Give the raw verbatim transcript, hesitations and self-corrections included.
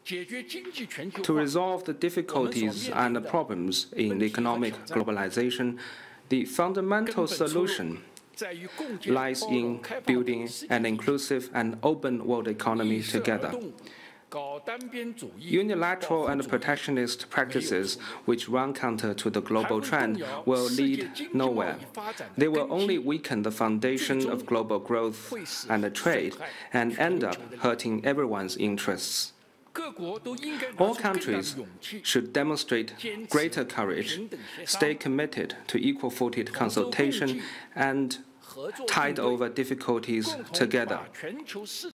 To resolve the difficulties and the problems in economic globalization, the fundamental solution lies in building an inclusive and open world economy together. Unilateral and protectionist practices which run counter to the global trend will lead nowhere. They will only weaken the foundation of global growth and trade and end up hurting everyone's interests. All countries should demonstrate greater courage, stay committed to equal-footed consultation, and tide over difficulties together.